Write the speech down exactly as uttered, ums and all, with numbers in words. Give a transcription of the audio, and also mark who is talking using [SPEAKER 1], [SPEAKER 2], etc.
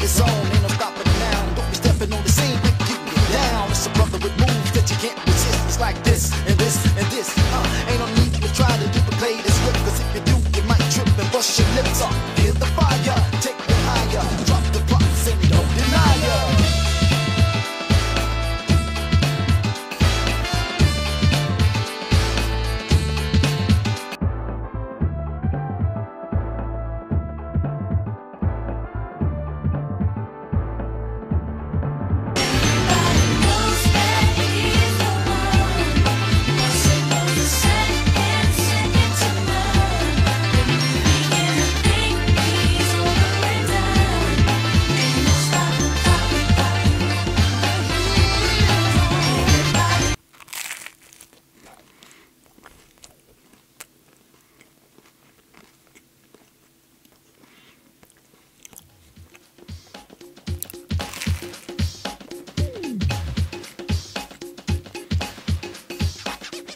[SPEAKER 1] it's on, ain't no stopping it now. Don't be stepping on the scene, we can get down. It's a brother with moves that you can't resist. It's like this and this and this. Uh, ain't no need to try to duplicate this whip, cause if you do, you might trip and bust your lips off.